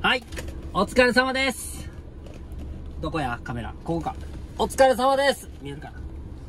はい。お疲れ様です。どこやカメラ。ここか。お疲れ様です。見えるかな、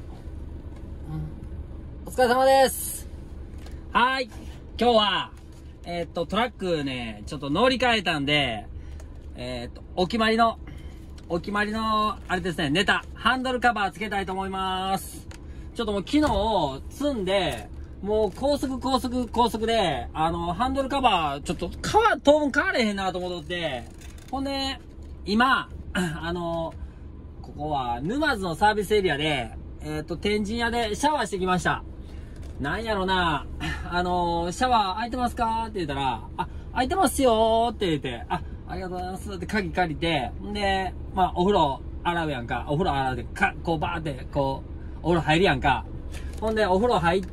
お疲れ様です。はい。今日は、トラックね、ちょっと乗り換えたんで、お決まりの、あれですね、ネタ、ハンドルカバーつけたいと思います。ちょっともう昨日積んで、もう高速で、ハンドルカバー、ちょっと当分変われへんなと思って、ほんで、今、ここは沼津のサービスエリアで、天神屋でシャワーしてきました。なんやろな、シャワー空いてますかって言ったら、空いてますよーって言って、ありがとうございますって鍵借りて、んで、まあ、お風呂洗うやんか。お風呂洗うで、こうバーって、こう、お風呂入るやんか。ほんで、お風呂入って、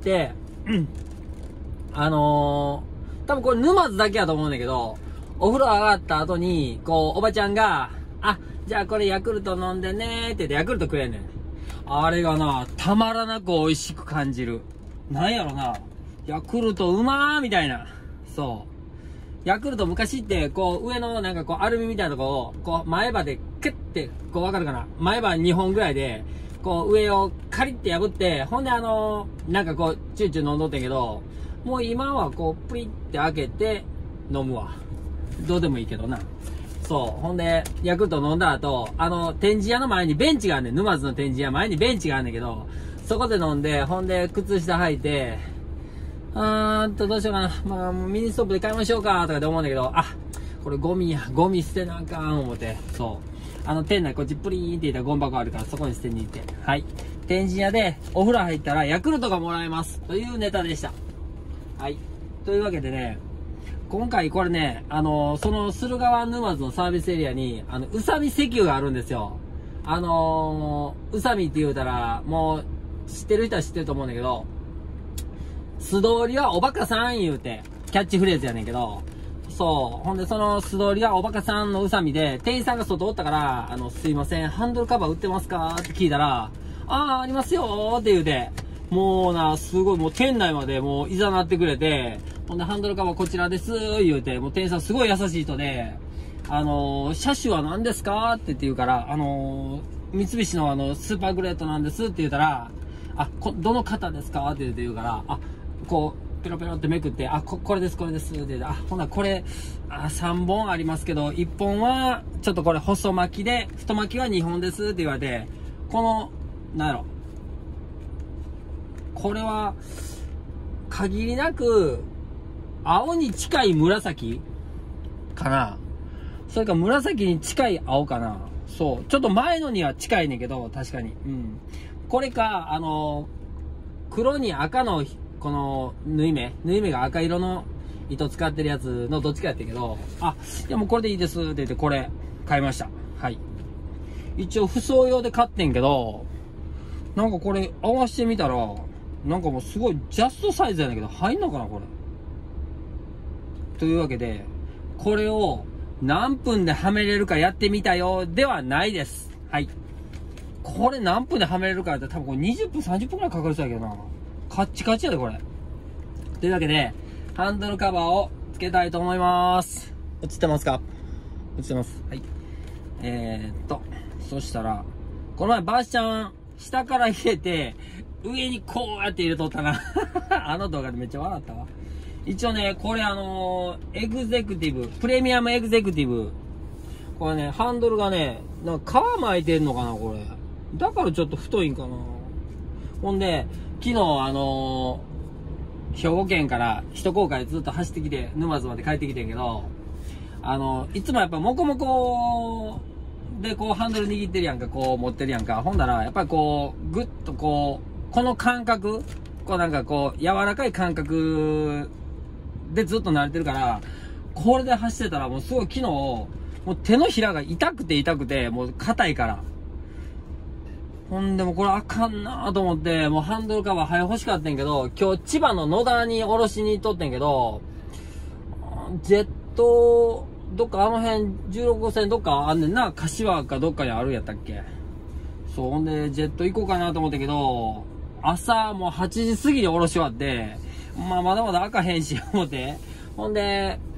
多分これ沼津だけやと思うんだけど、お風呂上がった後に、こう、おばちゃんが、じゃあこれヤクルト飲んでねーって言ってヤクルトくれんねん。あれがな、たまらなく美味しく感じる。なんやろな、ヤクルトうまーみたいな。そう。ヤクルト昔って、こう、上のなんかこう、アルミみたいなとこを、こう、前歯でキュッて、こう、わかるかな、前歯2本ぐらいで、こう、上をカリって破って、ほんでなんかこう、チューチュー飲んどってんけど、もう今はこう、プリって開けて、飲むわ。どうでもいいけどな。そう。ほんで、ヤクルト飲んだ後、展示屋の前にベンチがあんねん。沼津の展示屋前にベンチがあんねんけど、そこで飲んで、ほんで、靴下履いて、どうしようかな。まあ、ミニストップで買いましょうか、とかで思うんだけど、これゴミや。ゴミ捨てなあかん、思って。そう。店内こっちプリーンって言ったらゴミ箱あるから、そこに捨てに行って。はい。展示屋でお風呂入ったらヤクルトがもらえます。というネタでした。はい。というわけでね、今回これね、その駿河湾沼津のサービスエリアに、宇佐美石油があるんですよ。宇佐美って言うたら、もう、知ってる人は知ってると思うんだけど、素通りはおバカさん言うて、キャッチフレーズやねんけど、そう。ほんで、その素通りはおバカさんの宇佐美で、店員さんが外おったから、すいません、ハンドルカバー売ってますかって聞いたら、ありますよーって言うて、もうな、すごい、もう店内までもういざなってくれて、ほんで、ハンドルカバーこちらですー言うて、もう店員さんすごい優しい人で、車種は何ですかって言うから、三菱のスーパーグレートなんですって言うたら、どの方ですかって言うから、こう、ペロペロってめくって、これですって言って、ほな、これ、3本ありますけど、1本は、ちょっとこれ細巻きで、太巻きは2本ですって言われて、この、なんやろ。これは、限りなく、青に近い紫かな。それか紫に近い青かな。そう。ちょっと前のには近いねんけど、確かに。うん。これか、黒に赤の、この、縫い目が赤色の糸使ってるやつのどっちかやったけど、いやもうこれでいいですって言って、これ、買いました。はい。一応、不装用で買ってんけど、なんかこれ、合わせてみたら、なんかもうすごいジャストサイズやねんけど、入んのかなこれ。というわけで、これを何分ではめれるかやってみたよではないです。はい。これ何分ではめれるかって多分これ20分30分くらいかかるそうやけどな。カッチカチやでこれ。というわけで、ハンドルカバーをつけたいと思います。映ってますか？映ってます。はい。そしたら、この前バーシちゃん、下から入れて、上にこうやって入れとったな。あの動画でめっちゃ笑ったわ。一応ね、これエグゼクティブ、プレミアムエグゼクティブ。これね、ハンドルがね、なんか皮巻いてんのかな、これ。だからちょっと太いんかな。ほんで、昨日兵庫県から首都高快ずっと走ってきて、沼津まで帰ってきてんけど、いつもやっぱモコモコでこうハンドル握ってるやんか、こう持ってるやんか。ほんだら、やっぱりこう、ぐっとこう、この感覚、こうなんかこう、柔らかい感覚でずっと慣れてるから、これで走ってたらもうすごい昨日、もう手のひらが痛くて、もう硬いから。ほんでもこれあかんなと思って、もうハンドルカバー早欲しかったんけど、今日千葉の野田におろしに行っとってんけど、ジェット、どっか16号線どっかあんねんな、柏かどっかにあるやったっけ。そう、ほんでジェット行こうかなと思ったけど、朝もう8時過ぎにおろし終わって、まだまだ開かへんし、思って。ほんで、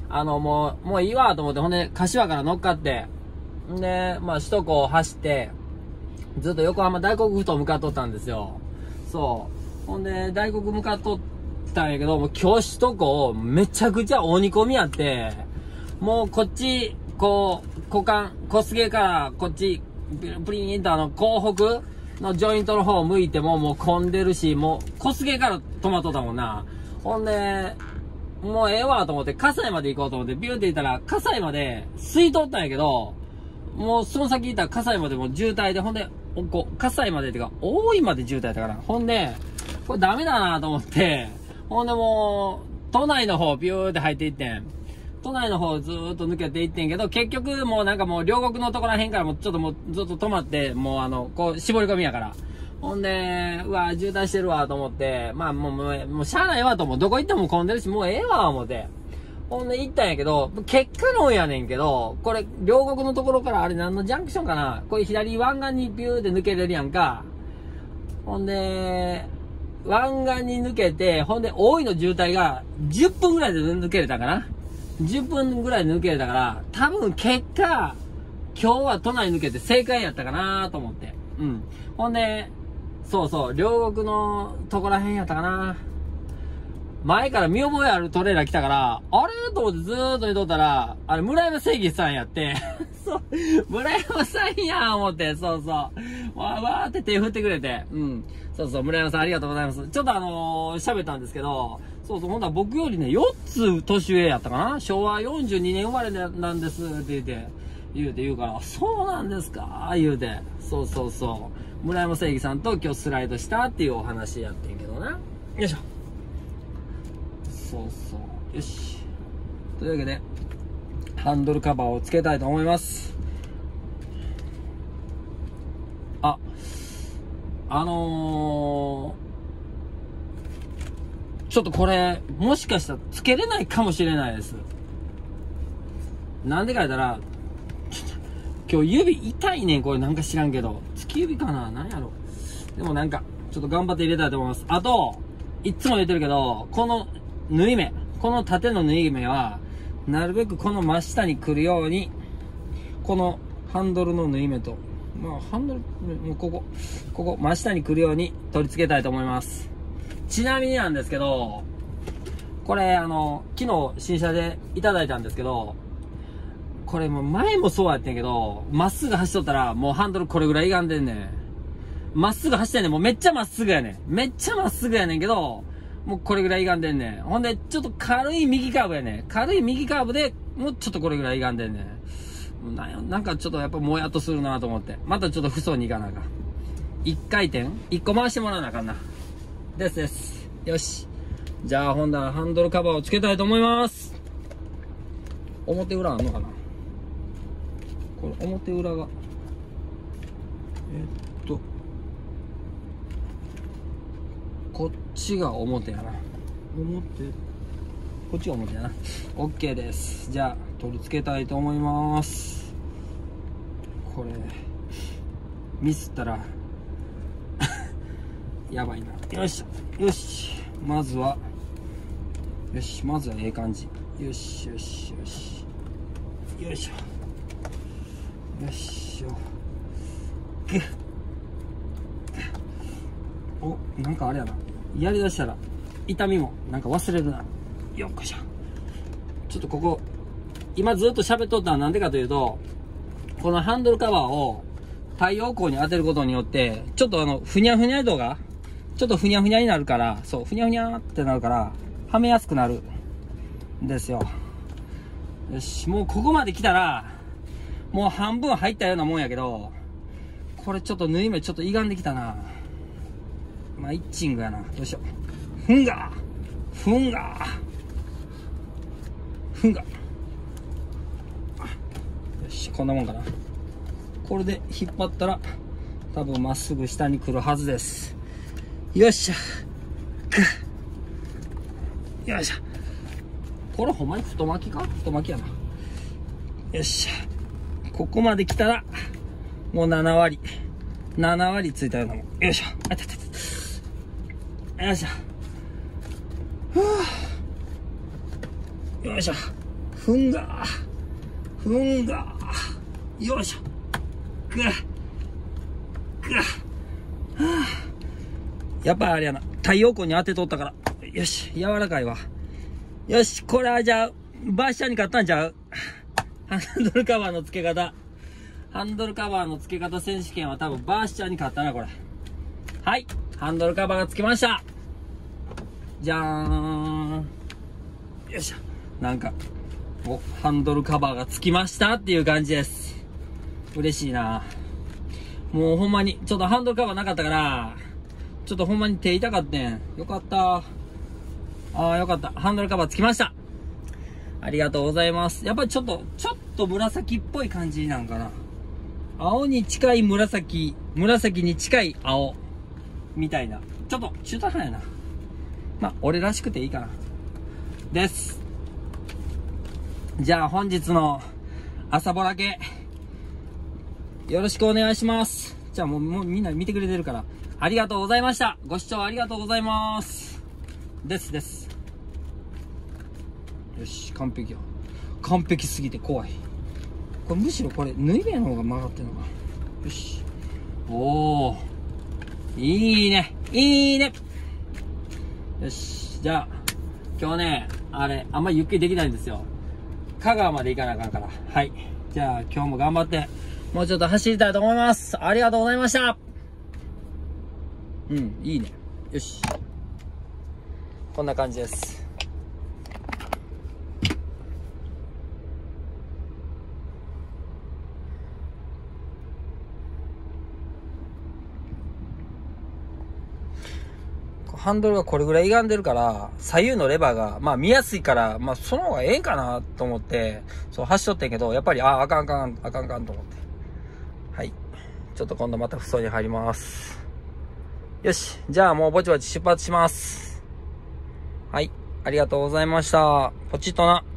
もういいわと思って、ほんで、柏から乗っかって、んで、まあ、首都高を走って、ずっと横浜大黒ふ頭向かっとったんですよ。そう。ほんで、大黒向かっとったんやけど、もう今日首都高めちゃくちゃ大煮込みやって、もうこっち、こう、小菅からこっち、プリーンと港北のジョイントの方を向いてももう混んでるし、もう小菅から止まっとったもんな。ほんで、もうええわと思って、葛西まで行こうと思って、ビューって行ったら、葛西まで空いとったんやけど、もうその先行ったら葛西までも渋滞で、ほんで、葛西までっていうか、大井まで渋滞だったから。ほんで、これダメだなと思って、ほんでもう、都内の方ビューって入っていってん。都内の方ずーっと抜けていってんけど、結局もうなんかもう両国のところらへんからもうちょっともうずっと止まって、もうこう絞り込みやから。ほんで、うわ、渋滞してるわと思って、まあもうしゃあないわと思う。どこ行っても混んでるし、もうええわ思って。ほんで行ったんやけど、結果論やねんけど、これ、両国のところからあれ何のジャンクションかな、これ左湾岸にビューって抜けれるやんか。ほんで、湾岸に抜けて、ほんで大井の渋滞が10分ぐらいで抜けれたかな。10分ぐらいで抜けれたから、多分結果、今日は都内抜けて正解やったかなと思って。うん。ほんで、そうそう、両国のとこらへんやったかな。前から見覚えあるトレーラー来たから、あれと思ってずーっと見とったら、あれ、村山正義さんやって、そう、村山さんやん思って、そうそう。わーって手振ってくれて、うん。そうそう、村山さんありがとうございます。ちょっと喋ったんですけど、そうそう、ほんとは僕よりね、4つ年上やったかな。昭和42年生まれなんですって言うから、そうなんですか言うて、そうそうそう。村山正義さんと今日スライドしたっていうお話やってんけどな。よいしょ。そうそう。よし。というわけで、ハンドルカバーをつけたいと思います。あ、ちょっとこれ、もしかしたらつけれないかもしれないです。なんでか言ったら、今日指痛いねん、これなんか知らんけど。突き指かななんやろ。でもなんか、ちょっと頑張って入れたいと思います。あと、いつも言ってるけど、この縫い目、この縦の縫い目は、なるべくこの真下に来るように、このハンドルの縫い目と、まあハンドル、もうここ、真下に来るように取り付けたいと思います。ちなみになんですけど、これ昨日新車でいただいたんですけど、これもう前もそうやってんけど、まっすぐ走っとったらもうハンドルこれぐらい歪んでんねん。まっすぐ走ってんねん。もうめっちゃまっすぐやねん。めっちゃまっすぐやねんけど、もうこれぐらい歪んでんねん。ほんで、ちょっと軽い右カーブやねん。軽い右カーブで、もうちょっとこれぐらい歪んでんねん。なんかちょっとやっぱもやっとするなと思って。またちょっと不相に行かなあかん。1回転 ?1 個回してもらわなあかんな。です。よし。じゃあ、ほんだらハンドルカバーをつけたいと思います。表裏あんのかなこれ、表裏が。こっちが表やな。こっちが表やな。OK です。じゃあ、取り付けたいと思います。これ、ミスったら、やばいな。よいしょ。よし。まずはええ感じ。よし。よいしょ。よいしょ。お、なんかあれやな。やりだしたら、痛みもなんか忘れるな。よっこいしょ。ちょっとここ、今ずっと喋っとったのはなんでかというと、このハンドルカバーを太陽光に当てることによって、ちょっとふにゃふにゃ度が、ちょっとふにゃふにゃになるから、そう、ふにゃふにゃってなるから、はめやすくなるんですよ。よし、もうここまで来たら、もう半分入ったようなもんやけど、これちょっと縫い目ちょっと歪んできたな。まあ、イッチングやな。よいしょ。ふんがよし、こんなもんかな。これで引っ張ったら、多分まっすぐ下に来るはずです。よっしゃ。よいしょ。これほんまに太巻きか？太巻きやな。よっしゃ。ここまで来たら、もう7割ついたようなもん。よいしょ。あたたた。よいしょ。ふぅ。よいしょ。 ふんがよいしょ。やっぱあれやな。太陽光に当てとったから。よし、柔らかいわ。よし、これはじゃあ、バーシャに勝ったんちゃう？ハンドルカバーの付け方。ハンドルカバーの付け方選手権は多分バーシャに勝ったな、これ。はい。ハンドルカバーが付きました。じゃーん。よいしょ。なんか、ハンドルカバーが付きましたっていう感じです。嬉しいな。もうほんまに、ちょっとハンドルカバーなかったから、ちょっとほんまに手痛かったん。よかった。よかった。ハンドルカバー付きました。ありがとうございます。やっぱりちょっと紫っぽい感じなんかな。青に近い紫に近い青。みたいな。ちょっと中途半端やな。まあ、俺らしくていいかな。です。じゃあ本日の朝ぼらけ、よろしくお願いします。じゃあもうみんな見てくれてるから。ありがとうございました。ご視聴ありがとうございます。です。よし、完璧よ。完璧すぎて怖い。これむしろこれ、縫い目の方が曲がってるのかな。よし。おー。いいね。よし。じゃあ、今日ね、あんまりゆっくりできないんですよ。香川まで行かなあかんから。はい。じゃあ、今日も頑張って、もうちょっと走りたいと思います。ありがとうございました。いいね。よし。こんな感じです。ハンドルがこれぐらい歪んでるから、左右のレバーが、まあ見やすいから、まあその方がええんかなと思って、そう走っとってんけど、やっぱり、あかんと思って。はい。ちょっと今度また布団に入ります。よし。じゃあもうぼちぼち出発します。はい。ありがとうございました。ポチッとな。